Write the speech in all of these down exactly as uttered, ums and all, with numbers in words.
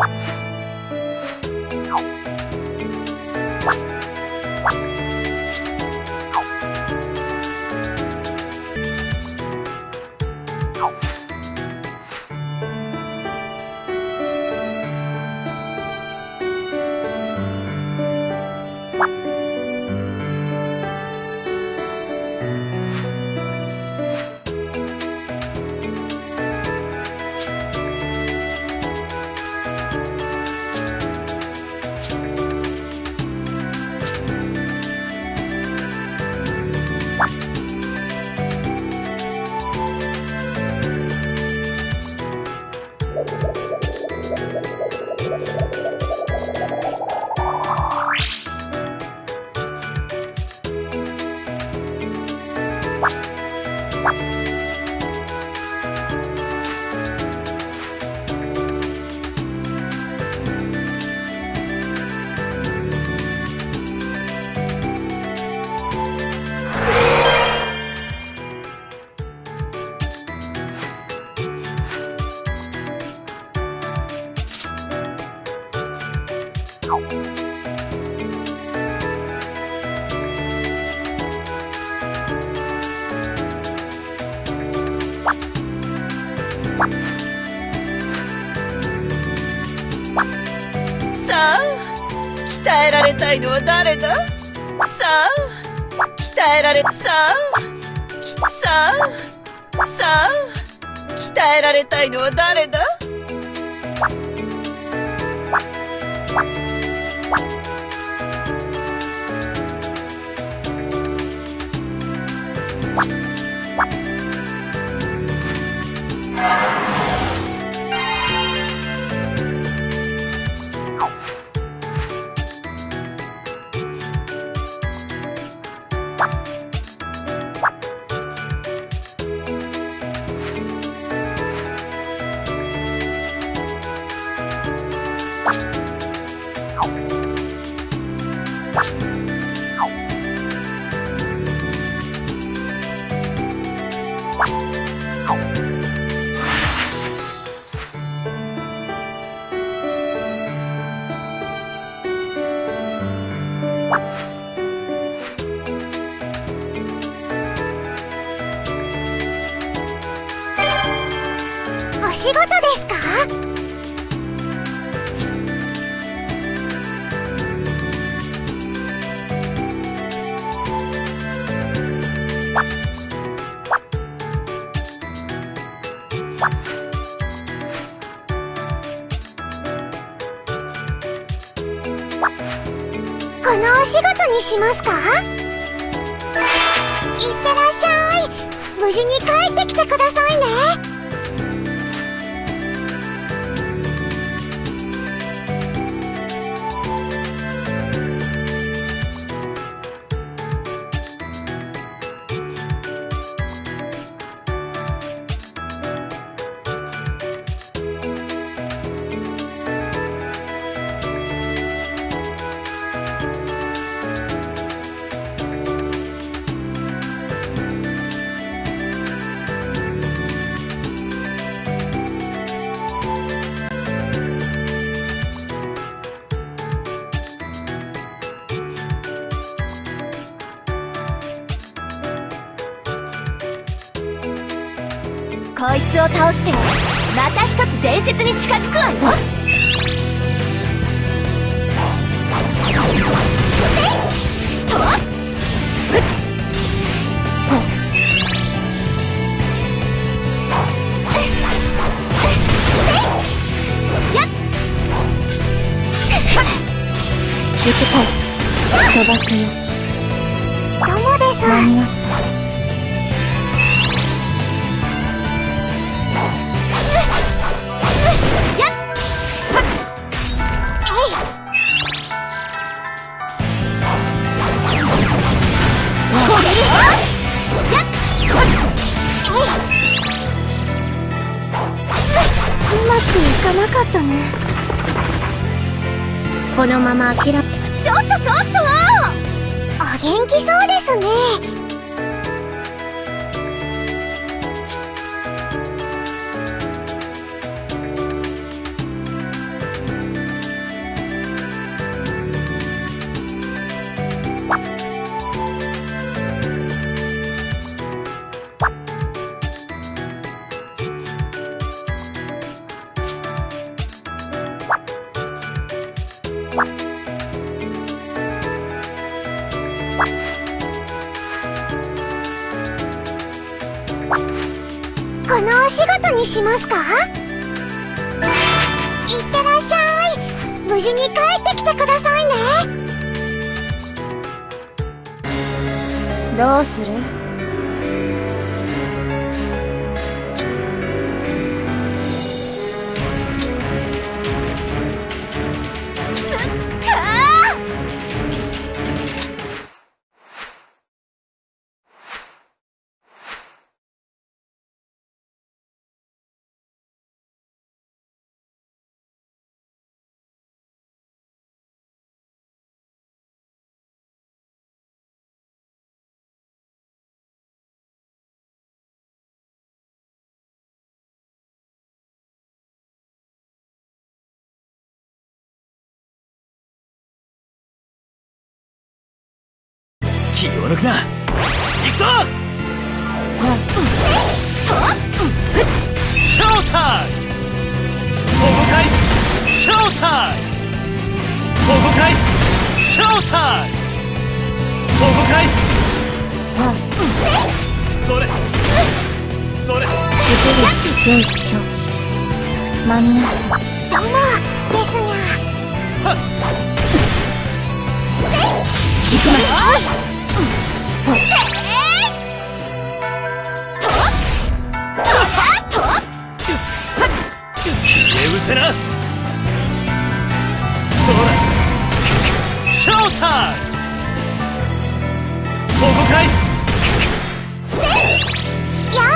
さあ、鍛えられたいのは誰だ？さあ、鍛えられ、さあ、さあ、さあ、鍛えられたいのは誰だ？ お仕事ですか？このお仕事にしますか？いってらっしゃい。無事に帰ってきてくださいね。 こいつを倒してまた一つ伝説に近づくわよ。とやっ行ってこい。飛ばすよ。 どうもです。 間に合った。 うまくいかなかったね。このまま諦め。 ちょっとちょっとお元気そうですね。 にしますか？いってらっしゃい。無事に帰ってきてくださいね。 どうする？ 気を抜くな。行くぞ。ショータイム。ここかい。ショータイム。ここかい。ショータイム。ここかい。それそれ。 よいしょ。間に合った。どうもですにゃ。行きます。 消え失せな。そうだ。ショータイム。ここかい。 やあ。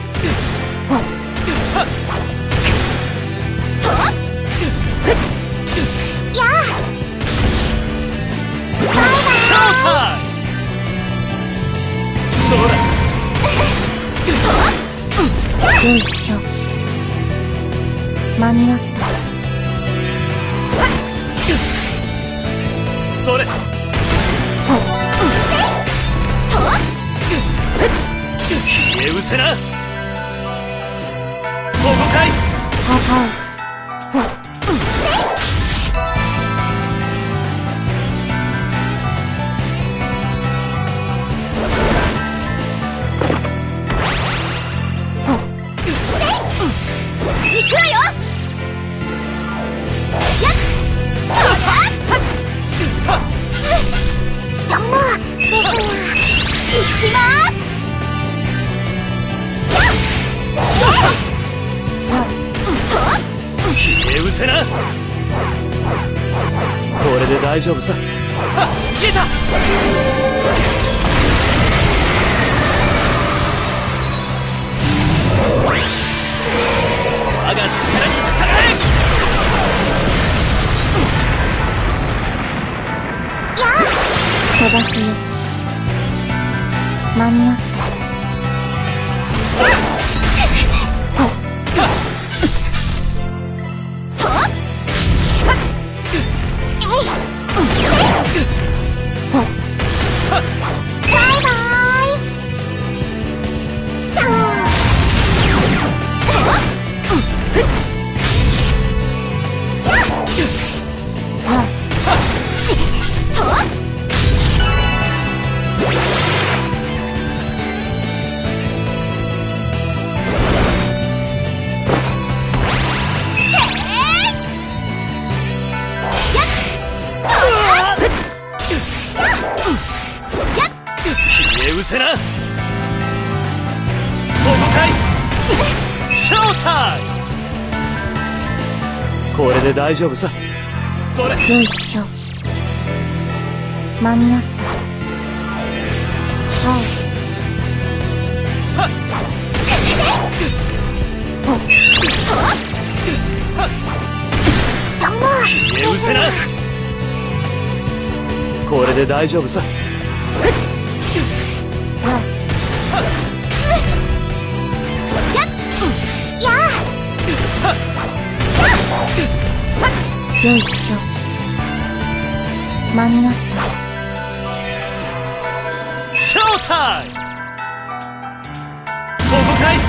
やあ。 ショータイム。そうだ。 よいしょ。間に合った。 それ。消え失せな。ここかい。 はは行くわよ。やっどうもですにゃ。行きまーす。 消え失せな。これで大丈夫さ。はっ、消えた。我が力に従え。 やあ。飛ばすよ。間に合った。 消え失せな。ここかい。ショータイム。これで大丈夫さ。それ。 よいしょ。間に合った。はい。 はっ。 どうも。 消え失せな。これで大丈夫さ。 やあ。よいしょ。間に合った。 ショータイム。ここかい。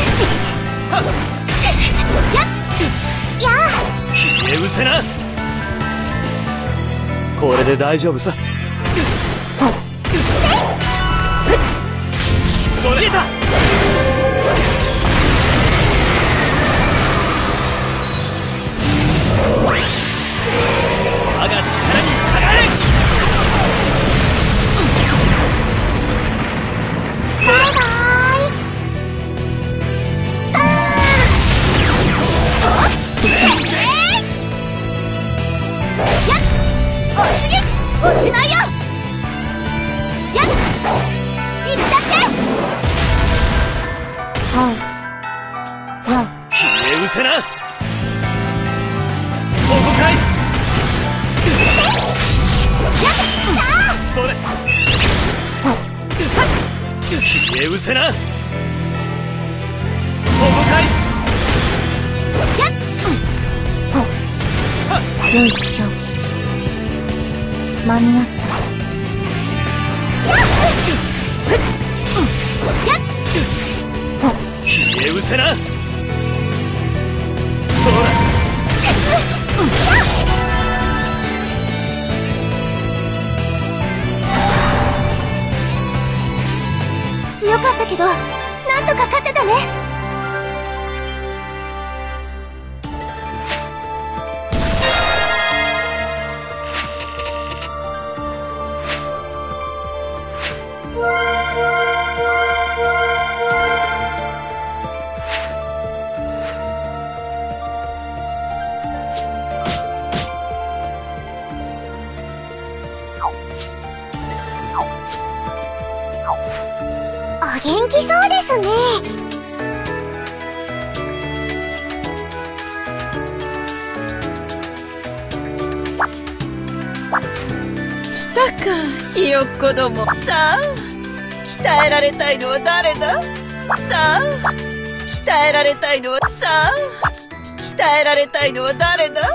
やあ。 消え失せな。これで大丈夫さ。それだ。 せな。ここかい。それ消え失せな。ここかい。 よいしょ。間に合った。 消え失せな。そうだ。 強かったけどなんとか勝てたね。お元気そうですね。 来たか、ひよっこども。さあ、鍛えられたいのは誰だ。さあ、鍛えられたいのはさあ、鍛えられたいのは誰だ。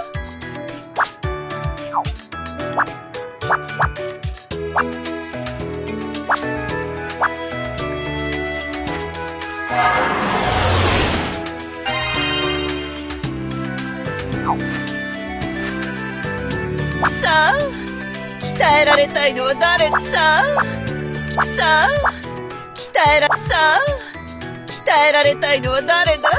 さあ、鍛えられたいのは誰だ。さあ、さあ、鍛えらさあ、鍛えられたいのは誰だ。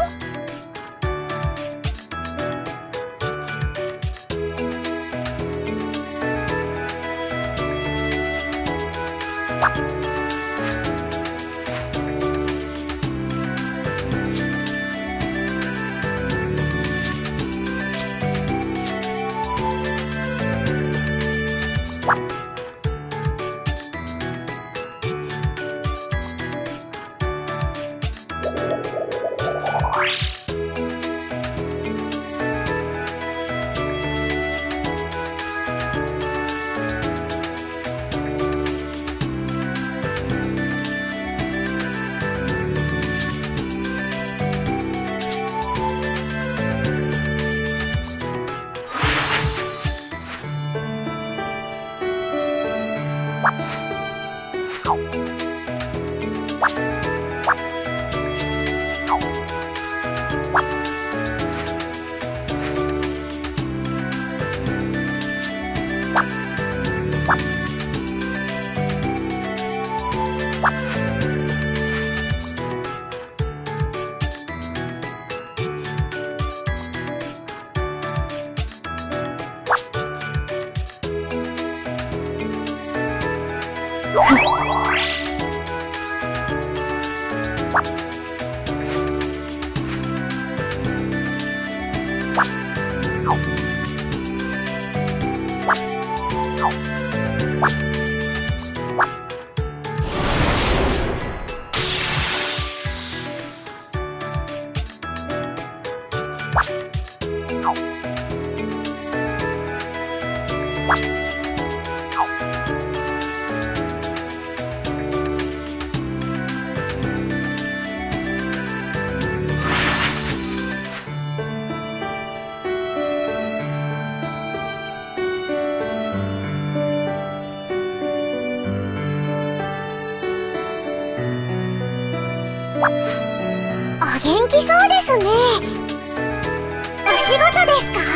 お元気そうですね。お仕事ですか？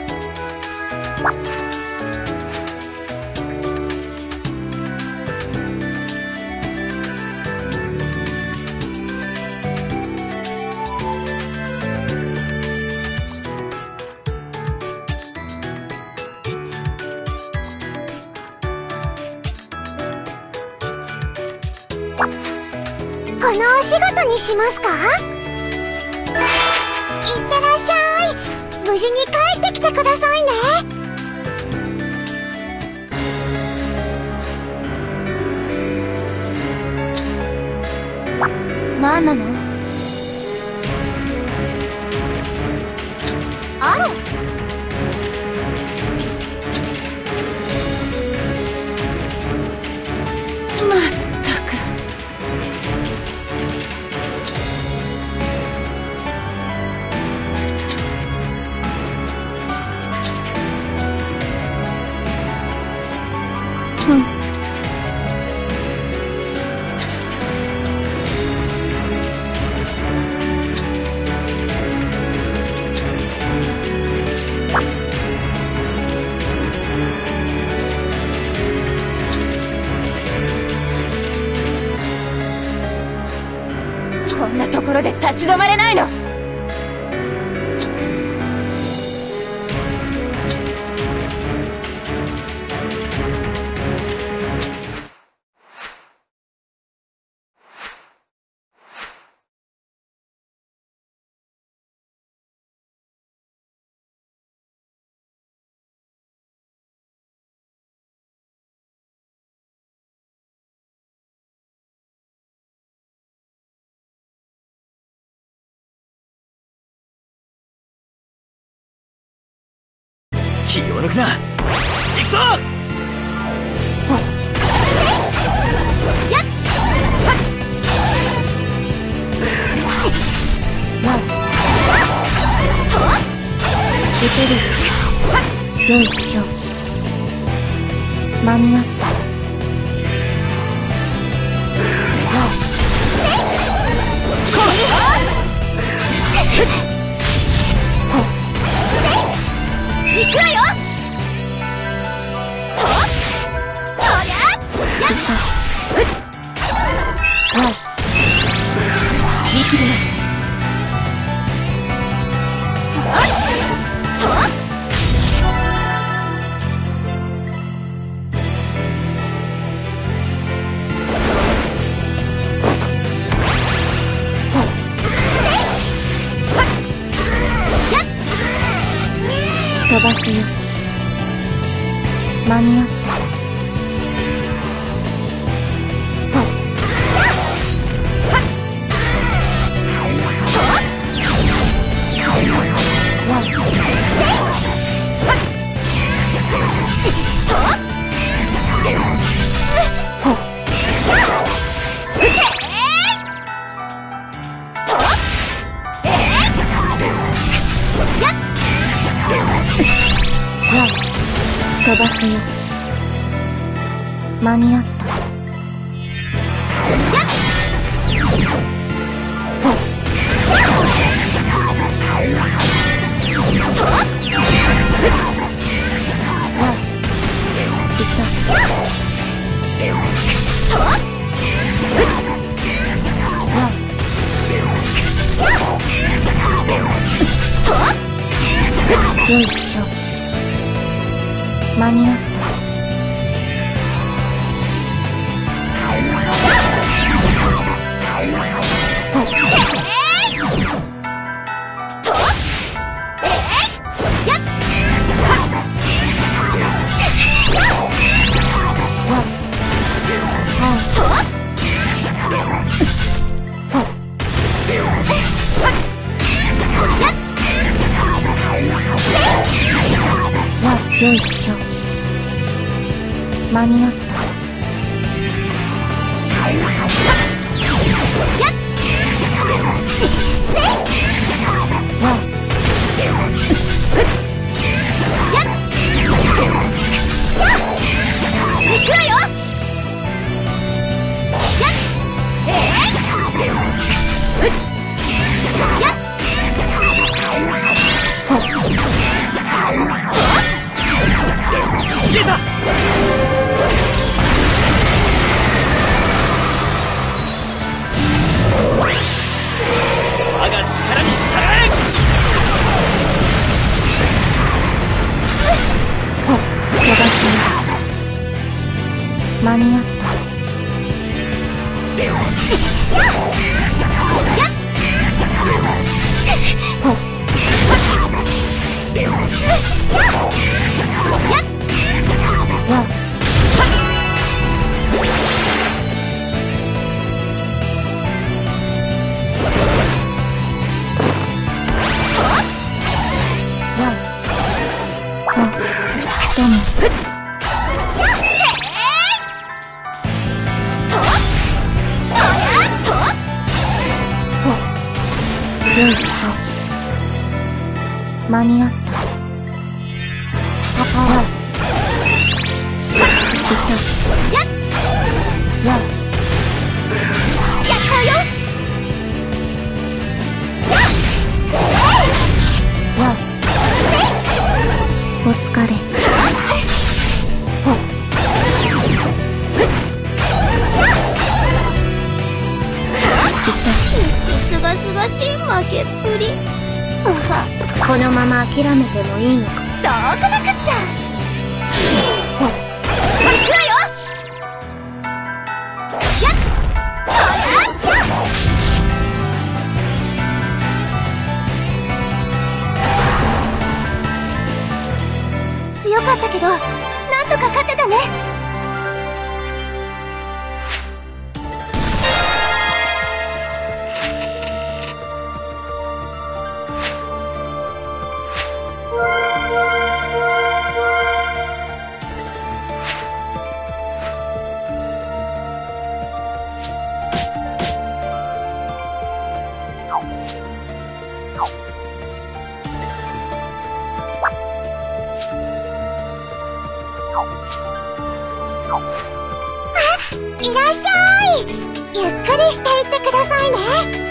このお仕事にしますか？いってらっしゃい。無事に帰ってきてくださいね。何なの？ あら。 まったく。うん。 こんなところで立ち止まれないの。 気を抜くな。行くぞ。 やっ打てる。よいしょ。間に合った。 行くわよ。と、とりゃ、やっ。 はい。見切りました。 と。 飛ばすよ。間に合った。飛ばすよ。間に合った。よいしょ。間に合った。よいしょ。間に合った。 入れた。我が力に従え。 飛ばすよ。間に合った。わ間に合った。パパラいた。 やっやっやっちゃうよ。 やっお疲れ。ほっすがすがしい負けっぷり。このまま諦めてもいいのか。そうこなくっちゃ。 ほっ行くわよ。やっほらやっ強かったけどなんとか勝てたね。いらっしゃい。ゆっくりしていってくださいね。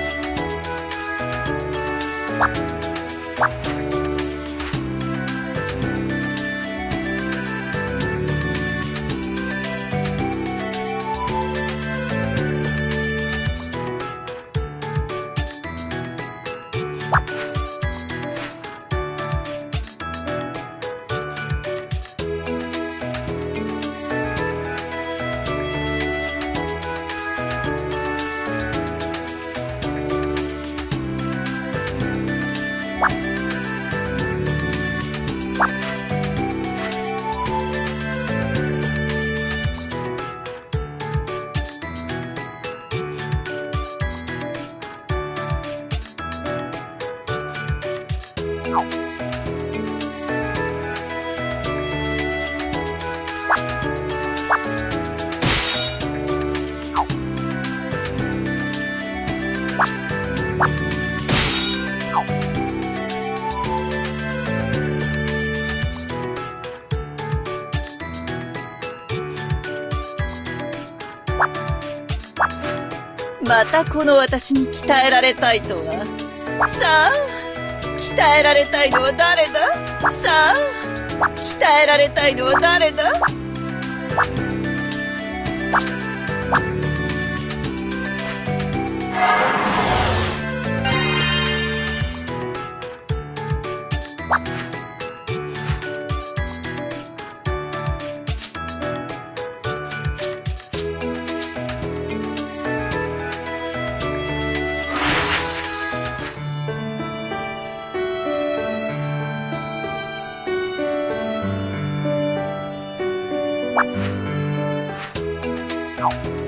またこの私に鍛えられたいとは。さあ鍛えられたいのは誰だ。さあ鍛えられたいのは誰だ。 よっ